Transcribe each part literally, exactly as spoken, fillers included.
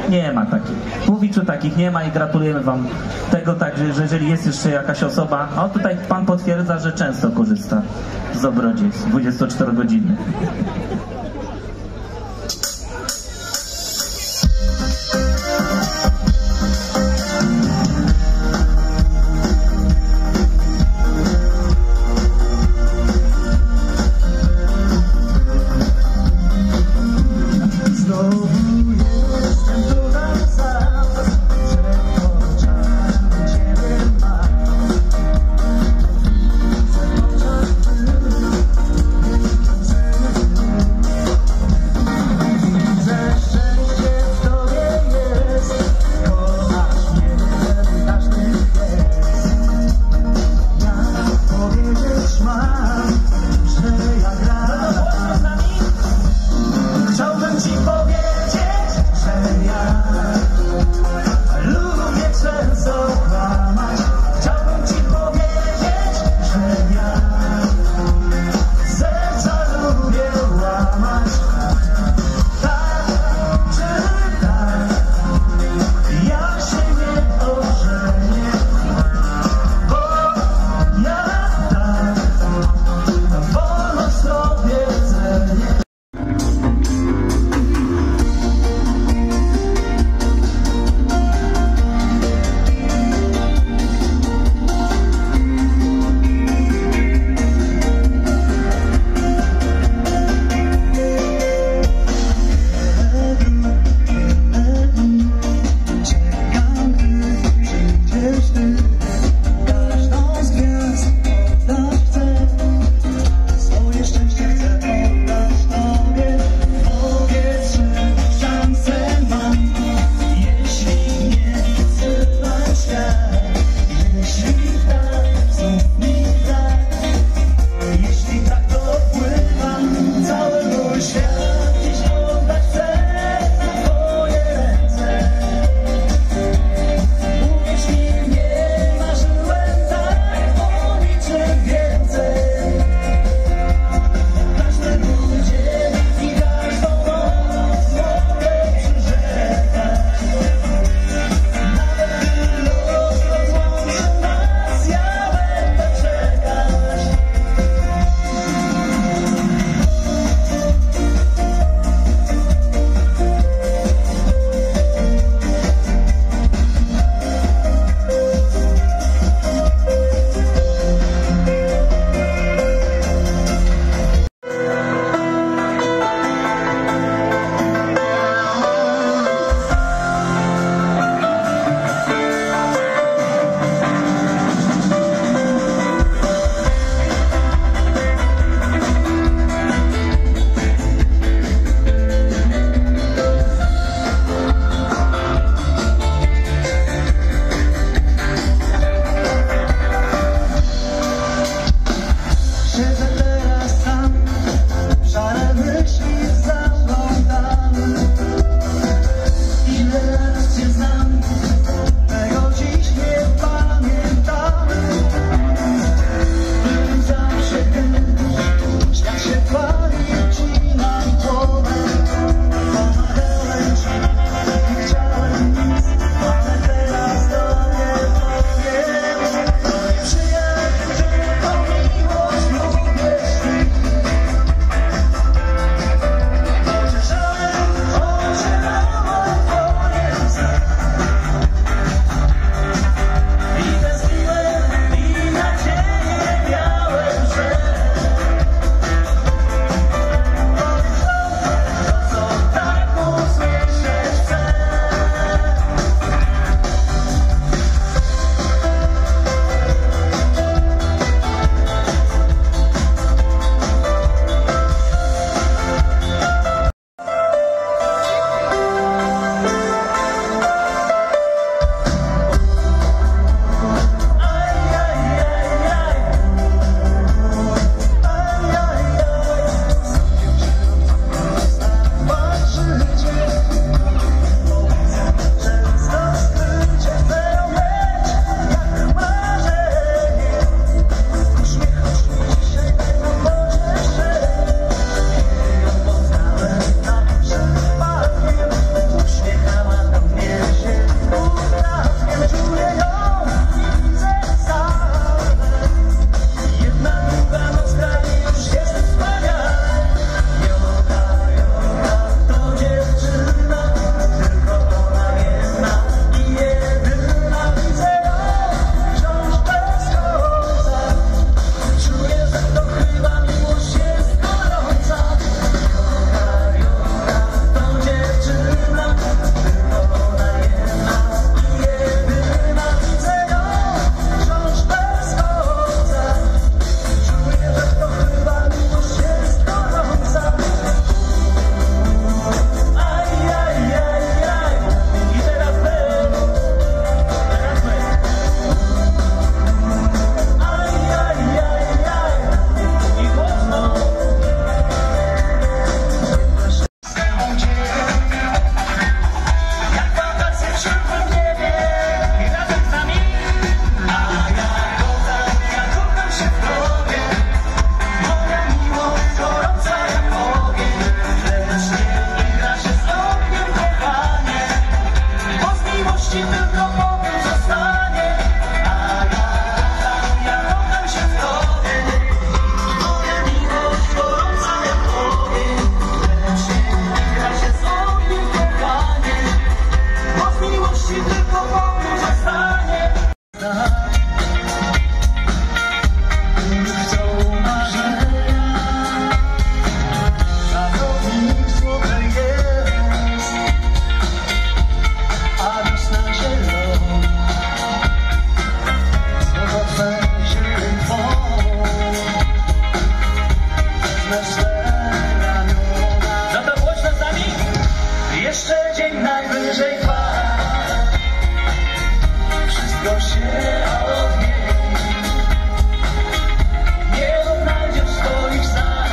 Nie ma takich. W Łowiczu takich nie ma i gratulujemy wam tego, także, że jeżeli jest jeszcze jakaś osoba, o tutaj pan potwierdza, że często korzysta z dobrodziejstw dwudziestoczterogodzinnych. dzień najwyżej trwa. Wszystko się odmieni. Nie odnajdziesz swoich snach.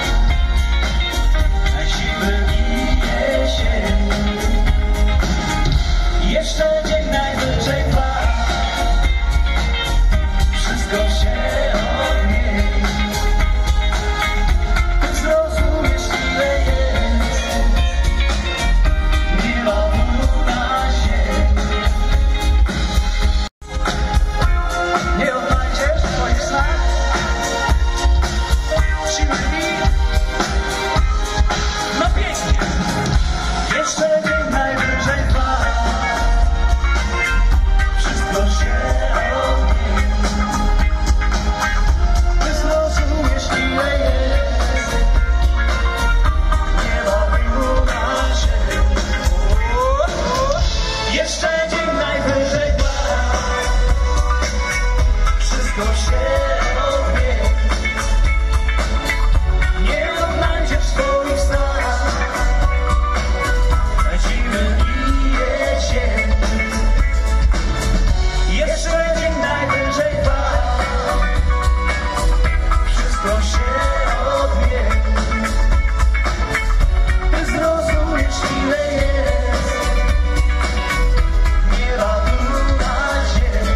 Na siły bije się. Jeszcze dzień najwyżej trwa. Wszystko się odmieni. Ty zrozumiesz, ile jest. Nie ma wód na ziemi. Nie odnajdziesz w twoich snach siły bije. No pięknie. Jeszcze dzień najwyżej trwa. Wszystko się odmieni. Ty zrozumiesz, ile jest. Nie ma wpływu na ziemi. Jeszcze dzień najwyżej trwa. Wszystko się odmieni. Nie odnajdziesz swoich snach. Zimy bije się. Jeszcze dzień najwyżej trwa. Wszystko się odmieni. Ty zrozumiesz, ile jest. Nie ma tu na ziemi.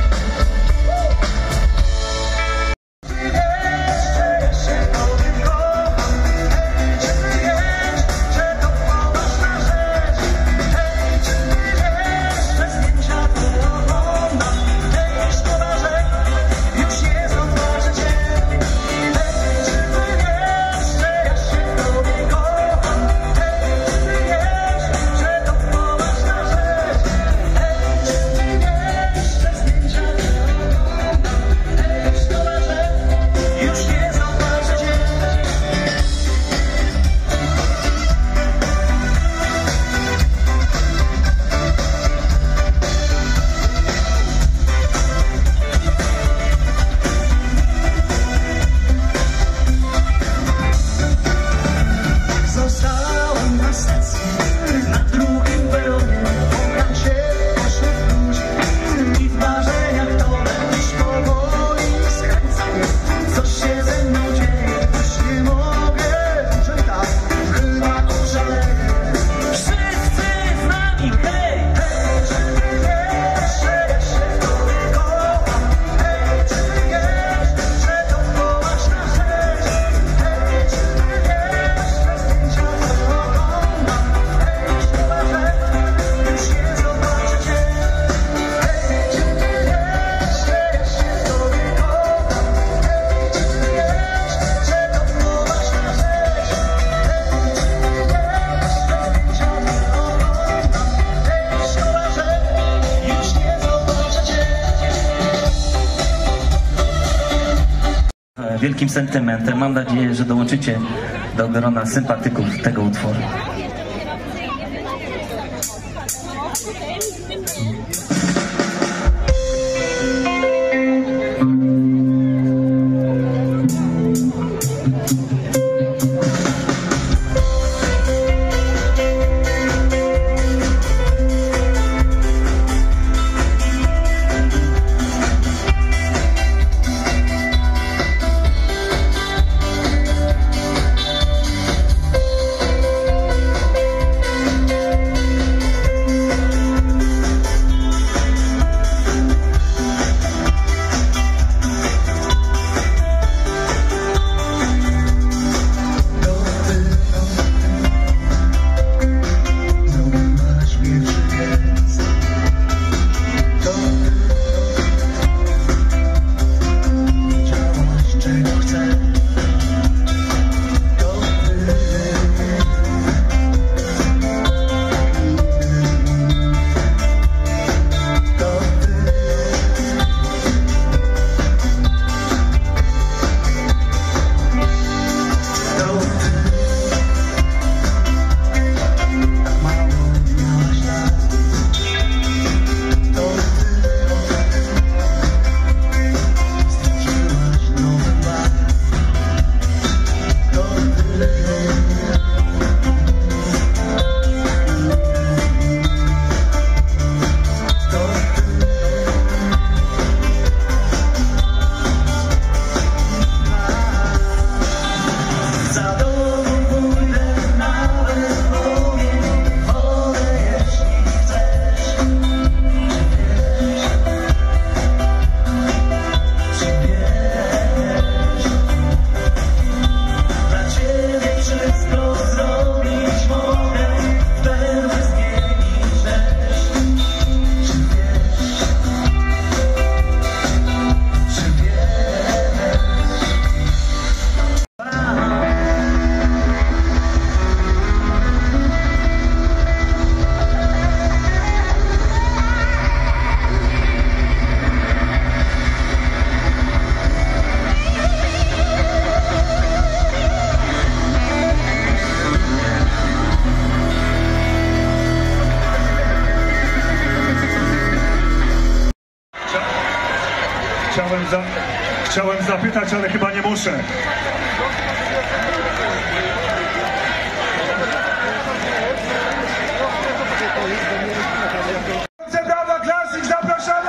Ty wiesz, że ja się tobie kocham. Hej, czy ty wiesz, że to poważna rzecz? Hej, czy ty wiesz, że zdjęcia tu oglądam? Hej, szkoda, że już nie zobaczę cię. Hej, czy ty wiesz, że ja się tobie kocham? Hej, czy ty wiesz, że to poważna rzecz? Hej, czy ty wiesz, że zdjęcia tu oglądam? Hej, szkoda, że już nie zobaczę cię. Zostałem na stacji, na drugim peronie. Kocham cię pośród ludzi i w marzeniach to już powoli skręca mnie. Coś się ze mną dzieje, już nie mogę dłużej tak, chyba oszaleję. Wszyscy z nami, hej! Hej, czy ty wiesz, że ja się tobie kocham? Hej, czy ty wiesz, że to poważna rzecz? Hej, czy ty wiesz, że zdjęcia to oglądam? Hej, szkoda, że już nie zobaczę cię. Hej, czy ty wiesz, że ja się tobie kocham? Hej, czy ty wiesz, że to poważna rzecz? Hej, czy ty wiesz, że zdjęcia to oglądam? Hej, szkoda, że już nie zobaczę cię. Wielkim sentymentem. Mam nadzieję, że dołączycie do grona sympatyków tego utworu. za... Chciałem zapytać, ale chyba nie muszę. Brawa, Klasik, zapraszamy!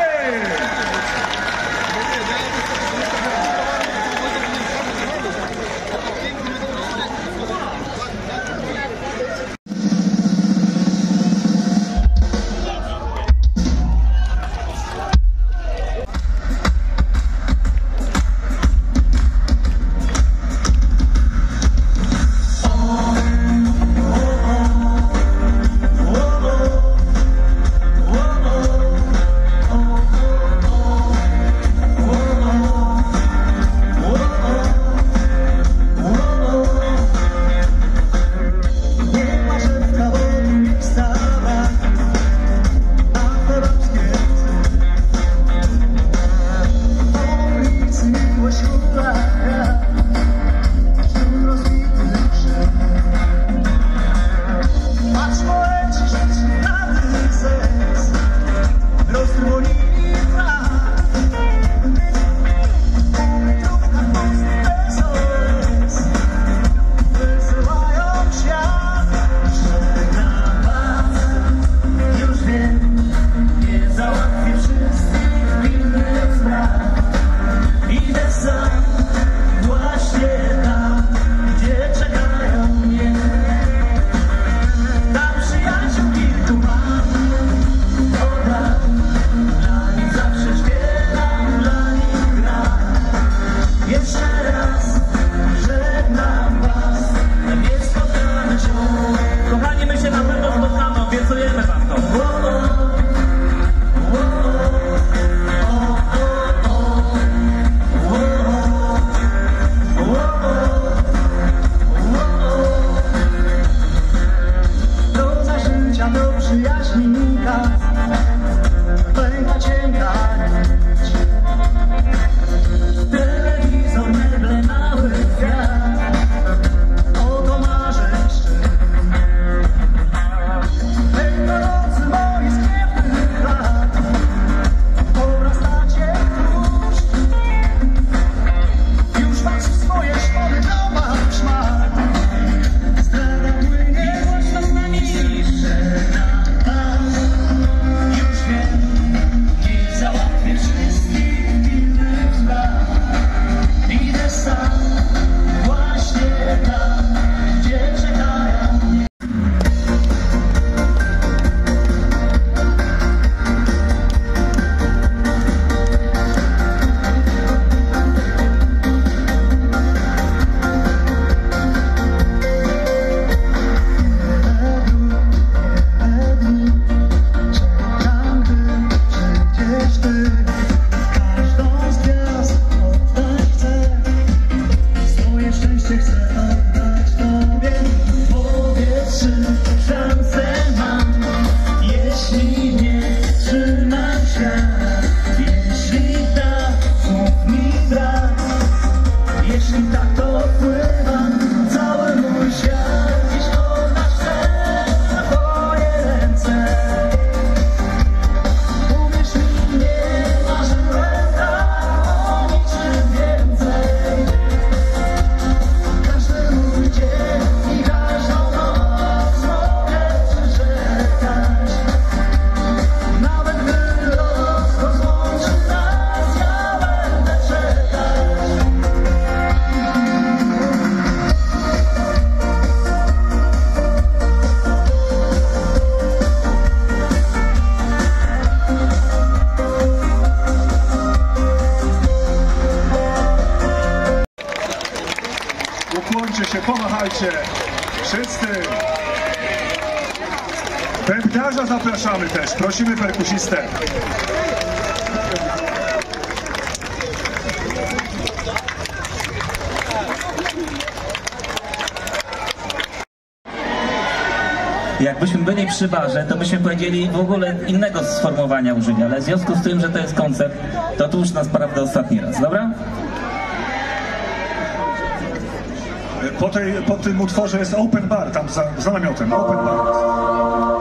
Ukłońcie się, pomachajcie. Wszyscy. Bębniarza zapraszamy też. Prosimy perkusistę. Jakbyśmy byli przy barze, to byśmy powiedzieli w ogóle innego sformułowania użyli, ale w związku z tym, że to jest koncert, to tu już nas prawda ostatni raz, dobra? Po, tej, po tym utworze jest open bar, tam za, za namiotem, open bar.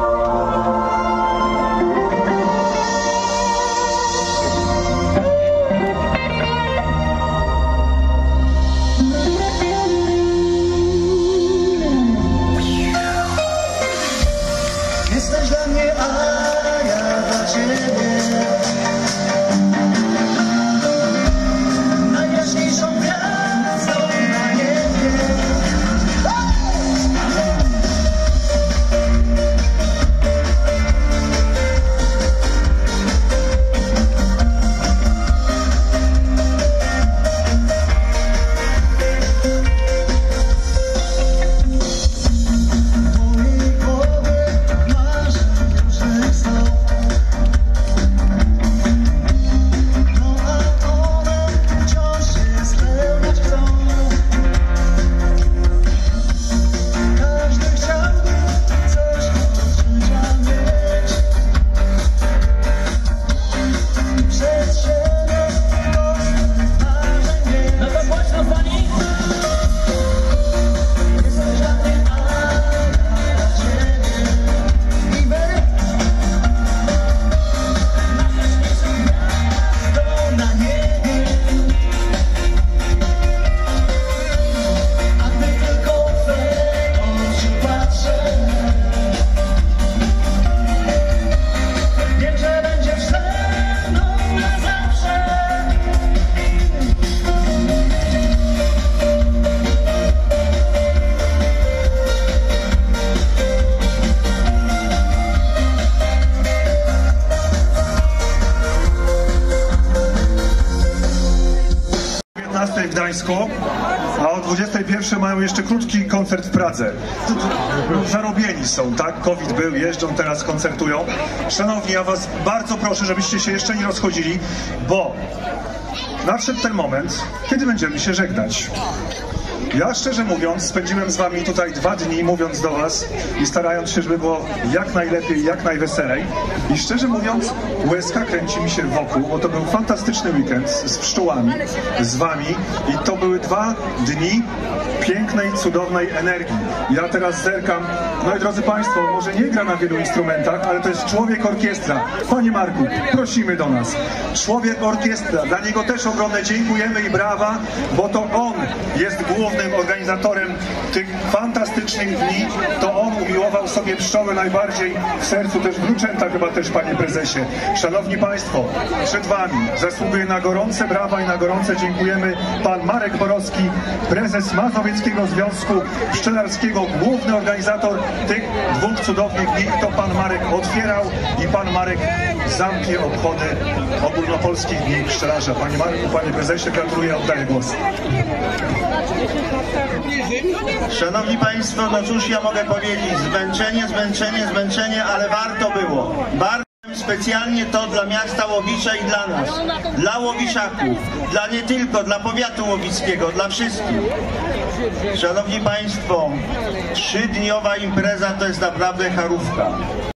mnie, a ja dla ciebie. Najjaśniejszą gwiazdą na niebie. w Gdańsku, a o dwudziestej pierwszej mają jeszcze krótki koncert w Pradze. No, zarobieni są, tak? COVID był, jeżdżą, teraz koncertują. Szanowni, ja was bardzo proszę, żebyście się jeszcze nie rozchodzili, bo nadszedł ten moment, kiedy będziemy się żegnać. Ja szczerze mówiąc spędziłem z wami tutaj dwa dni, mówiąc do was i starając się, żeby było jak najlepiej, jak najweselej. I szczerze mówiąc łezka kręci mi się wokół, bo to był fantastyczny weekend z pszczołami, z wami i to były dwa dni pięknej, cudownej energii. Ja teraz zerkam, no i drodzy państwo, może nie gra na wielu instrumentach, ale to jest człowiek orkiestra. Panie Marku, prosimy do nas. Człowiek orkiestra, dla niego też ogromne dziękujemy i brawa, bo to on jest głównym organizatorem tych fantastycznych dni. To on umiłował sobie pszczoły najbardziej w sercu, też wnuczęta chyba też, panie prezesie. Szanowni państwo, przed wami zasługuje na gorące brawa i na gorące dziękujemy pan Marek Borowski, prezes Mazowieckiego Związku Pszczelarskiego, główny organizator tych dwóch cudownych dni. To pan Marek otwierał i pan Marek zamknie obchody ogólnopolskich dni pszczelarza. Panie Marku, panie prezesie, gratuluję, oddaję głos. Szanowni Państwo, no cóż ja mogę powiedzieć, zmęczenie, zmęczenie, zmęczenie, ale warto było. Bardzo specjalnie to dla miasta Łowicza i dla nas, dla Łowiszaków, dla nie tylko, dla powiatu łowickiego, dla wszystkich. Szanowni Państwo, trzydniowa impreza to jest naprawdę charówka.